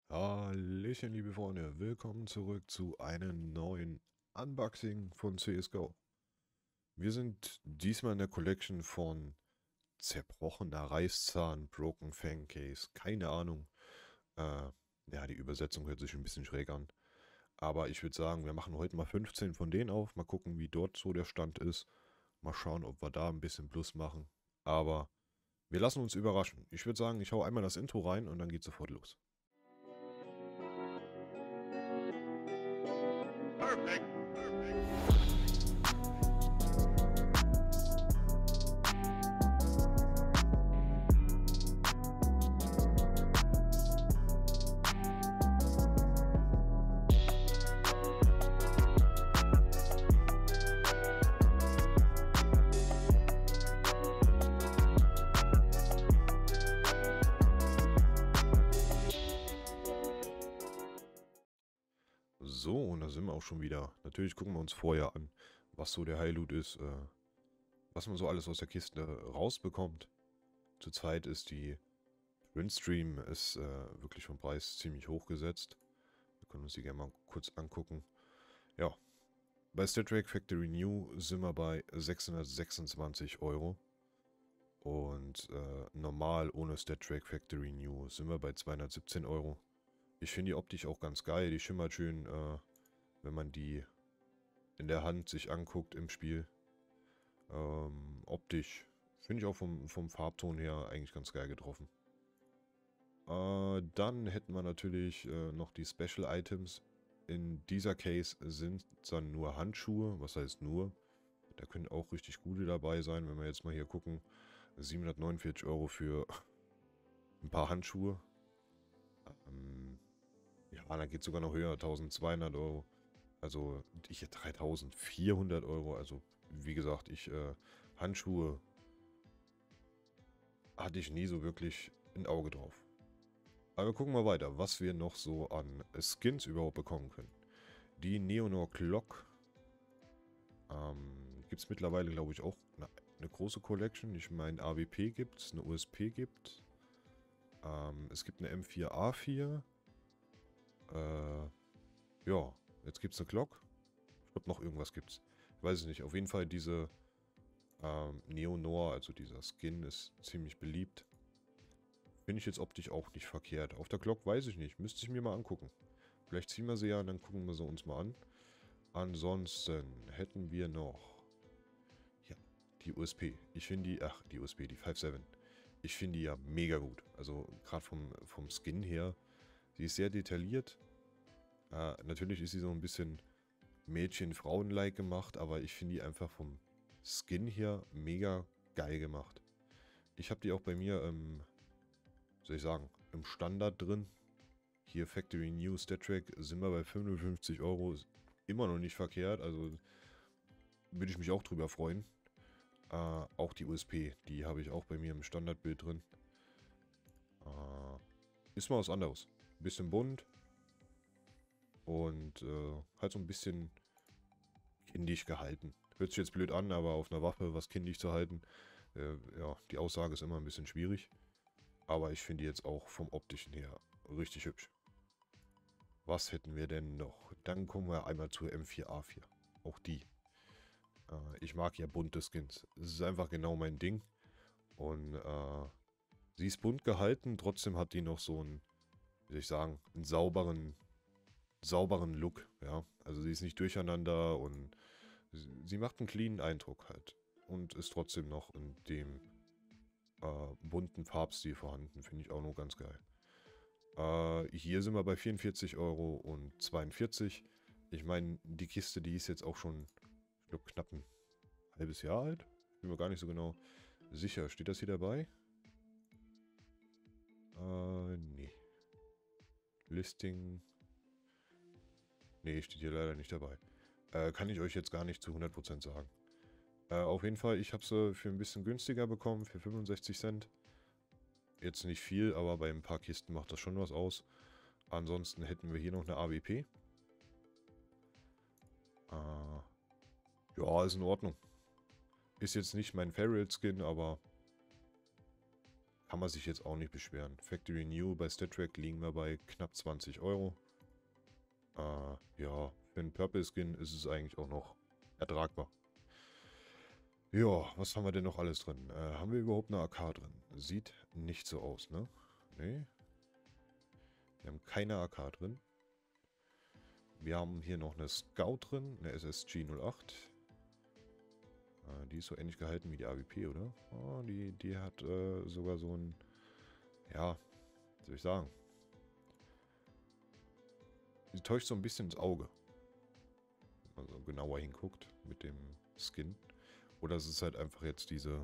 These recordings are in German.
Hallöchen, liebe Freunde, willkommen zurück zu einem neuen Unboxing von CSGO. Wir sind diesmal in der Collection von zerbrochener Reißzahn, Broken Fang Case, keine Ahnung. Ja, die Übersetzung hört sich ein bisschen schräg an. Aber ich würde sagen, wir machen heute mal 15 von denen auf, mal gucken, wie dort so der Stand ist. Mal schauen, ob wir da ein bisschen Plus machen. Aber wir lassen uns überraschen. Ich würde sagen, ich hau einmal das Intro rein und dann geht sofort los. Perfect. So, und da sind wir auch schon wieder. Natürlich gucken wir uns vorher an, was so der High-Loot ist, was man so alles aus der Kiste rausbekommt. Zurzeit ist die Printstream wirklich vom Preis ziemlich hoch gesetzt. Wir können uns die gerne mal kurz angucken. Ja, bei StatTrak Factory New sind wir bei 626 Euro. Und normal ohne StatTrak Factory New sind wir bei 217 Euro. Ich finde die Optik auch ganz geil. Die schimmert schön, wenn man die in der Hand sich anguckt im Spiel. Optisch finde ich auch vom Farbton her eigentlich ganz geil getroffen. Dann hätten wir natürlich noch die Special Items. In dieser Case sind dann nur Handschuhe. Was heißt nur? Da können auch richtig gute dabei sein. Wenn wir jetzt mal hier gucken. 749 Euro für ein paar Handschuhe. Ja, dann geht es sogar noch höher. 1200 Euro. Also ich 3400 Euro. Also wie gesagt, Handschuhe hatte ich nie so wirklich ein Auge drauf. Aber wir gucken mal weiter, was wir noch so an Skins überhaupt bekommen können. Die Neonor Clock gibt es mittlerweile, glaube ich, auch eine große Collection. Ich meine, AWP gibt es, eine USP gibt es gibt eine M4A4. Ja, jetzt gibt es eine Clock. Ich glaube, noch irgendwas gibt es. Ich weiß es nicht. Auf jeden Fall diese Neonor, also dieser Skin, ist ziemlich beliebt. Finde ich jetzt optisch auch nicht verkehrt. Auf der Glock weiß ich nicht. Müsste ich mir mal angucken. Vielleicht ziehen wir sie ja und dann gucken wir sie uns mal an. Ansonsten hätten wir noch... Ja, die USP. Ich finde die... Ach, die USP, die 5.7. Ich finde die ja mega gut. Also gerade vom Skin her. Sie ist sehr detailliert. Natürlich ist sie so ein bisschen Mädchen-Frauen-like gemacht. Aber ich finde die einfach vom Skin her mega geil gemacht. Ich habe die auch bei mir soll ich sagen, im Standard drin. Hier Factory New StatTrak sind wir bei 55 Euro. Ist immer noch nicht verkehrt, also würde ich mich auch drüber freuen. Auch die USP, die habe ich auch bei mir im Standardbild drin. Ist mal was anderes. Ein bisschen bunt. Und halt so ein bisschen kindisch gehalten. Hört sich jetzt blöd an, aber auf einer Waffe was kindisch zu halten, ja, die Aussage ist immer ein bisschen schwierig. Aber ich finde die jetzt auch vom optischen her richtig hübsch. Was hätten wir denn noch? Dann kommen wir einmal zur M4A4. Auch die. Ich mag ja bunte Skins. Es ist einfach genau mein Ding. Und sie ist bunt gehalten, trotzdem hat die noch so einen, wie soll ich sagen, einen sauberen Look. Ja, also sie ist nicht durcheinander und sie macht einen cleanen Eindruck halt. Und ist trotzdem noch in dem bunten Farbstil vorhanden. Finde ich auch noch ganz geil. Hier sind wir bei 44 Euro und 42. Ich meine, die Kiste, die ist jetzt auch schon, ich glaube, knapp ein halbes Jahr alt. Bin mir gar nicht so genau sicher. Steht das hier dabei? Nee. Listing. Nee, steht hier leider nicht dabei. Kann ich euch jetzt gar nicht zu 100% sagen. Auf jeden Fall, ich habe sie für ein bisschen günstiger bekommen, für 65 Cent. Jetzt nicht viel, aber bei ein paar Kisten macht das schon was aus. Ansonsten hätten wir hier noch eine AWP. Ja, ist in Ordnung. Ist jetzt nicht mein Favorite Skin, aber Kann man sich jetzt auch nicht beschweren. Factory New bei StatTrack liegen wir bei knapp 20 Euro. Ja, für einen Purple Skin ist es eigentlich auch noch ertragbar. Ja, was haben wir denn noch alles drin? Haben wir überhaupt eine AK drin? Sieht nicht so aus, ne? Nee. Wir haben keine AK drin. Wir haben hier noch eine Scout drin, eine SSG 08. Die ist so ähnlich gehalten wie die AWP, oder? Oh, die hat sogar so ein, ja, was soll ich sagen? Die täuscht so ein bisschen ins Auge. Wenn man so genauer hinguckt mit dem Skin. Oder es ist halt einfach jetzt diese...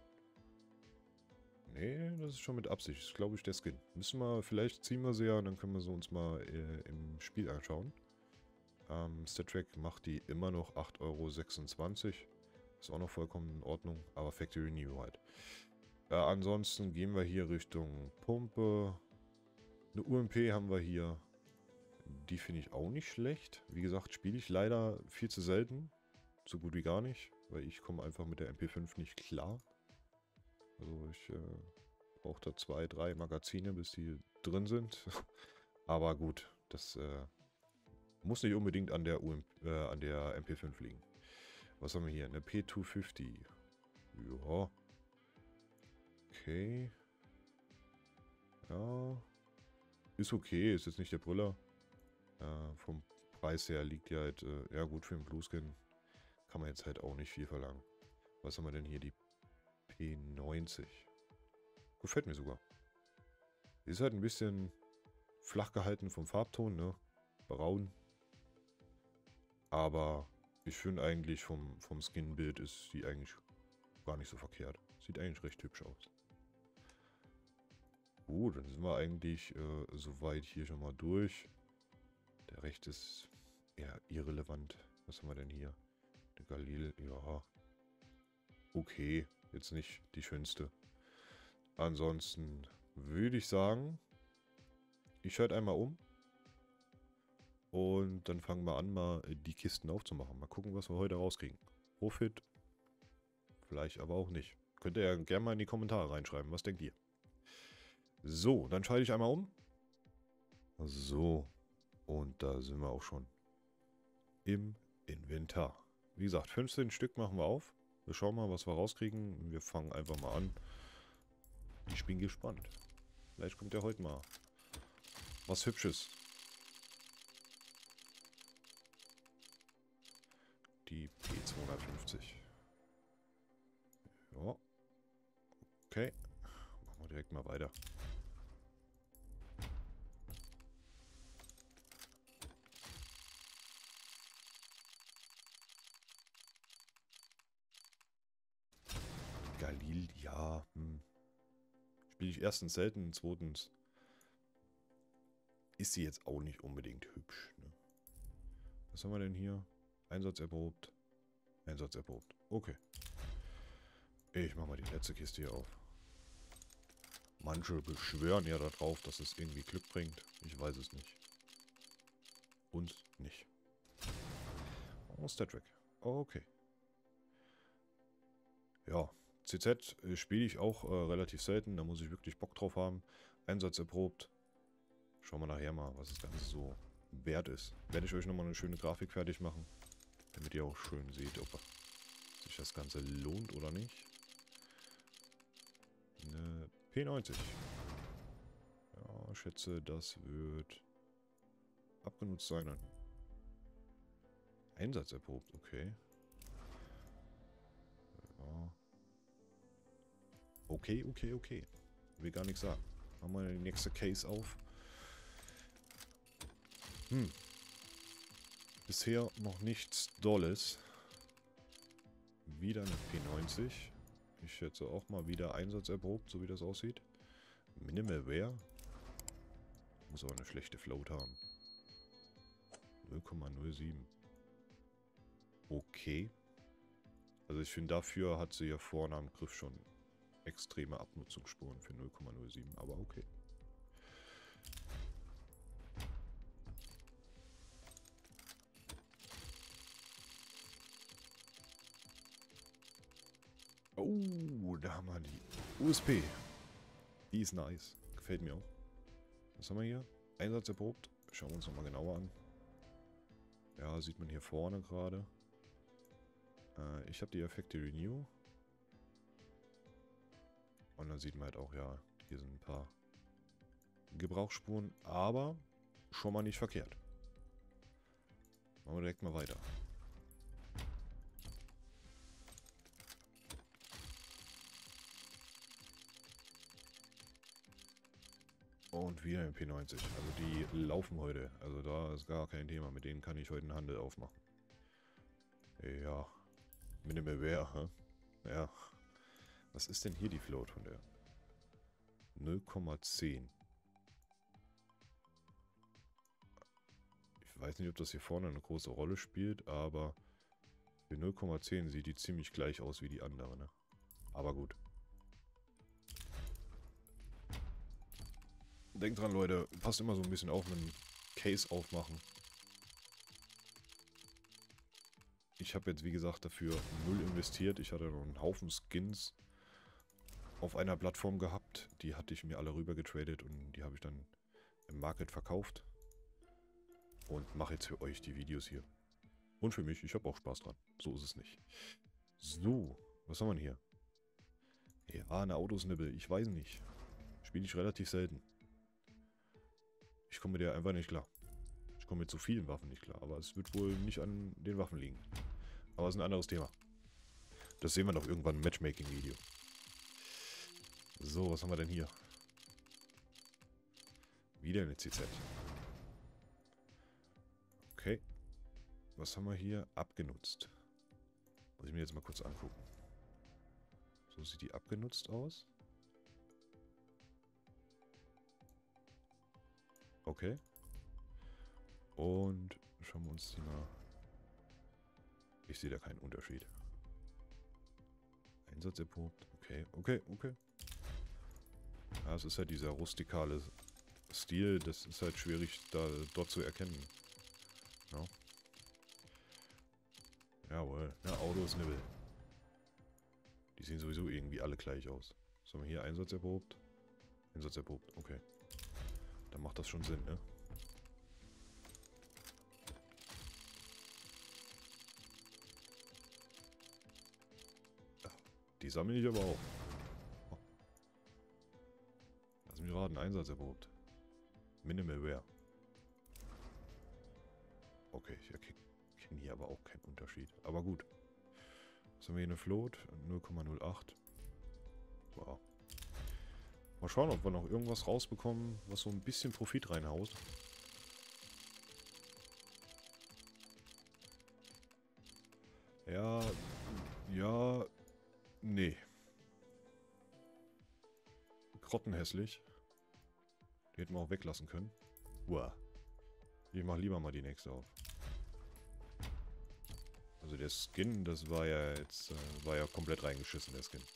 Nee, das ist schon mit Absicht. Das ist, glaube ich, der Skin. Müssen wir, vielleicht ziehen wir sie ja und dann können wir sie uns mal im Spiel anschauen. StatTrack macht die immer noch 8,26 Euro. Ist auch noch vollkommen in Ordnung, aber Factory New halt. Ansonsten gehen wir hier Richtung Pumpe. Eine UMP haben wir hier. Die finde ich auch nicht schlecht. Wie gesagt, spiele ich leider viel zu selten. So gut wie gar nicht, weil ich komme einfach mit der MP5 nicht klar. Also ich brauche da 2, 3 Magazine, bis die drin sind. Aber gut, das muss nicht unbedingt an der MP5 liegen. Was haben wir hier? Eine P250. Ja. Okay. Ja. Ist okay, ist jetzt nicht der Brüller. Vom Preis her liegt die halt, ja gut, für den Blueskin kann man jetzt halt auch nicht viel verlangen. Was haben wir denn hier? Die P90. Gefällt mir sogar. Ist halt ein bisschen flach gehalten vom Farbton, ne? Braun. Aber ich finde eigentlich vom Skin-Bild ist sie eigentlich gar nicht so verkehrt. Sieht eigentlich recht hübsch aus. Gut, dann sind wir eigentlich soweit hier schon mal durch. Der Rest ist eher irrelevant. Was haben wir denn hier? Der Galil, ja. Okay, jetzt nicht die schönste. Ansonsten würde ich sagen, ich schalte einmal um. Und dann fangen wir an, mal die Kisten aufzumachen. Mal gucken, was wir heute rauskriegen. Profit, vielleicht aber auch nicht. Könnt ihr ja gerne mal in die Kommentare reinschreiben. Was denkt ihr? So, dann schalte ich einmal um. So, und da sind wir auch schon im Inventar. Wie gesagt, 15 Stück machen wir auf. Wir schauen mal, was wir rauskriegen. Wir fangen einfach mal an. Ich bin gespannt. Vielleicht kommt ja heute mal was Hübsches. Die P250. Ja. Okay. Machen wir direkt mal weiter. Galil, ja. Spiele ich erstens selten, zweitens ist sie jetzt auch nicht unbedingt hübsch. Ne? Was haben wir denn hier? Einsatz erprobt. Einsatz erprobt. Okay. Ich mache mal die letzte Kiste hier auf. Manche beschwören ja darauf, dass es irgendwie Glück bringt. Ich weiß es nicht. Uns nicht. Oh, StatTrack. Okay. Ja, CZ spiele ich auch relativ selten. Da muss ich wirklich Bock drauf haben. Einsatz erprobt. Schauen wir nachher mal, was das Ganze so wert ist. Werde ich euch nochmal eine schöne Grafik fertig machen. Damit ihr auch schön seht, ob sich das Ganze lohnt oder nicht. Eine P90. Ja, ich schätze, das wird abgenutzt sein. Dann. Einsatz erprobt, okay. Ja. Okay. Will gar nichts sagen. Machen wir die nächste Case auf. Bisher noch nichts Dolles. Wieder eine P90. Ich schätze auch mal wieder Einsatz erprobt, so wie das aussieht. Minimal Wear. Muss aber eine schlechte Float haben. 0,07. Okay. Also ich finde, dafür hat sie ja vorne am Griff schon extreme Abnutzungsspuren für 0,07. Aber okay. Oh, da haben wir die USP. Die ist nice. Gefällt mir auch. Was haben wir hier? Einsatz erprobt. Schauen wir uns nochmal genauer an. Ja, sieht man hier vorne gerade. Ich habe die Effekte Renew. Und dann sieht man halt auch, ja, hier sind ein paar Gebrauchsspuren, aber schon mal nicht verkehrt. Machen wir direkt mal weiter. Und wieder ein P90. Also die laufen heute. Also da ist gar kein Thema. Mit denen kann ich heute einen Handel aufmachen. Ja. Minimal Wear, hä? Ja. Was ist denn hier die Float von der? 0,10. Ich weiß nicht, ob das hier vorne eine große Rolle spielt, aber für 0,10 sieht die ziemlich gleich aus wie die andere, ne? Aber gut. Denkt dran, Leute, passt immer so ein bisschen auf mit dem Case aufmachen. Ich habe jetzt, wie gesagt, dafür 0 investiert. Ich hatte noch einen Haufen Skins auf einer Plattform gehabt. Die hatte ich mir alle rüber getradet und die habe ich dann im Market verkauft. Und mache jetzt für euch die Videos hier. Und für mich, ich habe auch Spaß dran. So ist es nicht. So, was haben wir denn hier? Ja, eine Autosnibbel, ich weiß nicht. Spiele ich relativ selten. Ich komme mit der einfach nicht klar. Ich komme mit so vielen Waffen nicht klar. Aber es wird wohl nicht an den Waffen liegen. Aber es ist ein anderes Thema. Das sehen wir doch irgendwann im Matchmaking-Video. So, was haben wir denn hier? Wieder eine CZ. Okay. Was haben wir hier? Abgenutzt. Muss ich mir jetzt mal kurz angucken. So sieht die abgenutzt aus. Okay. Und schauen wir uns die mal... Ich sehe da keinen Unterschied. Einsatz erprobt. Okay, okay, okay. Ja, es ist halt dieser rustikale Stil. Das ist halt schwierig dort zu erkennen. No? Jawohl. Ja, Autosnibbel. Die sehen sowieso irgendwie alle gleich aus. So, haben wir hier Einsatz erprobt. Einsatz erprobt. Okay. Dann macht das schon Sinn, ne? Die sammle ich aber auch. Oh. Lass mich raten, Einsatz erprobt. Minimal Wear. Okay, ich erkenne hier aber auch keinen Unterschied. Aber gut. Was haben wir hier? Eine Float? 0,08. Wow. Mal schauen, ob wir noch irgendwas rausbekommen, was so ein bisschen Profit reinhaut. Ja, ja, nee. Grottenhässlich. Die hätten wir auch weglassen können. Uah. Ich mach lieber mal die nächste auf. Also der Skin, das war ja jetzt, war ja komplett reingeschissen, der Skin.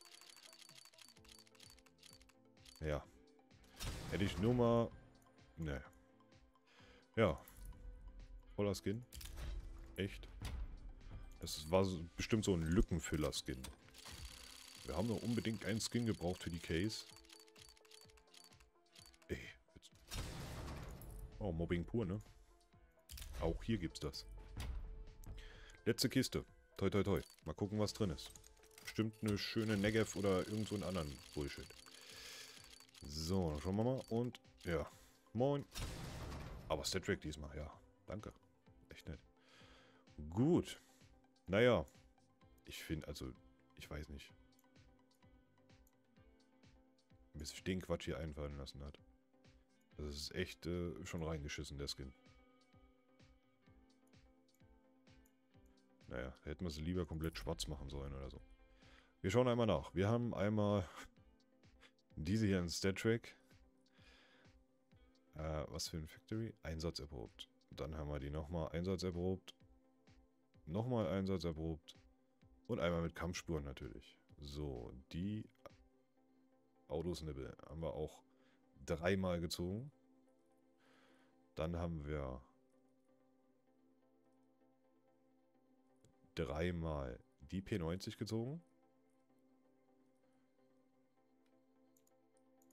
Ja. Hätte ich nur mal... Ne. Ja. Voller Skin. Echt. Das war so, bestimmt so ein Lückenfüller-Skin. Wir haben doch unbedingt einen Skin gebraucht für die Case. Ey. Jetzt. Oh, Mobbing pur, ne? Auch hier gibt's das. Letzte Kiste. Toi, toi, toi. Mal gucken, was drin ist. Bestimmt eine schöne Negev oder irgend so einen anderen Bullshit. So, dann schauen wir mal. Und, ja. Moin. Aber Stat-Track diesmal, ja. Danke. Echt nett. Gut. Naja. Ich finde, also, ich weiß nicht. Mir ist den Quatsch hier einfallen lassen hat. Das ist echt schon reingeschissen, der Skin. Naja, hätten wir sie lieber komplett schwarz machen sollen oder so. Wir schauen einmal nach. Wir haben einmal diese hier in Stat-Track. Was für ein Factory? Einsatz erprobt. Dann haben wir die nochmal Einsatz erprobt. Nochmal Einsatz erprobt. Und einmal mit Kampfspuren natürlich. So, die Autosnibbel haben wir auch dreimal gezogen. Dann haben wir dreimal die P90 gezogen.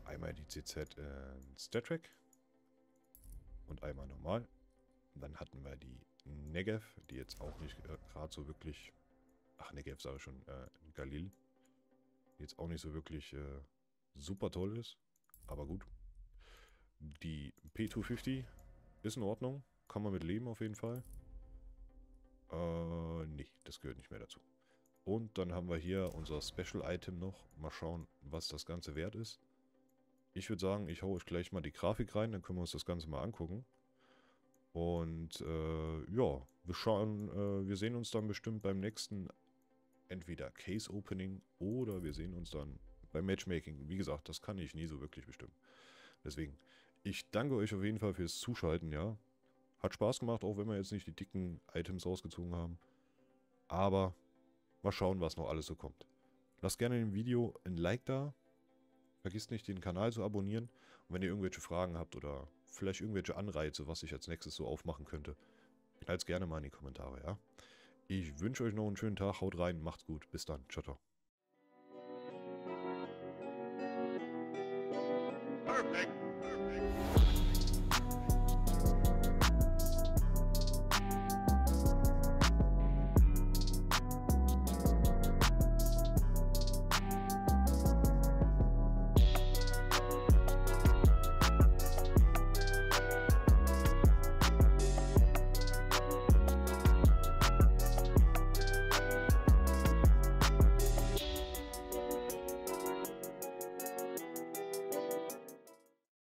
Einmal die CZ in Star Trek und einmal normal. Und dann hatten wir die Negev, die jetzt auch nicht gerade so wirklich... Ach, Negev sage ich schon, Galil. Die jetzt auch nicht so wirklich super toll ist, aber gut. Die P250 ist in Ordnung, kann man mit leben auf jeden Fall. Nee, das gehört nicht mehr dazu. Und dann haben wir hier unser Special Item noch. Mal schauen, was das Ganze wert ist. Ich würde sagen, ich hau euch gleich mal die Grafik rein, dann können wir uns das Ganze mal angucken. Und ja, wir schauen, wir sehen uns dann bestimmt beim nächsten entweder Case Opening oder wir sehen uns dann beim Matchmaking. Wie gesagt, das kann ich nie so wirklich bestimmen. Deswegen, ich danke euch auf jeden Fall fürs Zuschalten, ja. Hat Spaß gemacht, auch wenn wir jetzt nicht die dicken Items rausgezogen haben. Aber mal schauen, was noch alles so kommt. Lasst gerne dem Video ein Like da. Vergisst nicht, den Kanal zu abonnieren. Und wenn ihr irgendwelche Fragen habt oder vielleicht irgendwelche Anreize, was ich als nächstes so aufmachen könnte, knallt es gerne mal in die Kommentare, ja. Ich wünsche euch noch einen schönen Tag, haut rein, macht's gut, bis dann, ciao, ciao.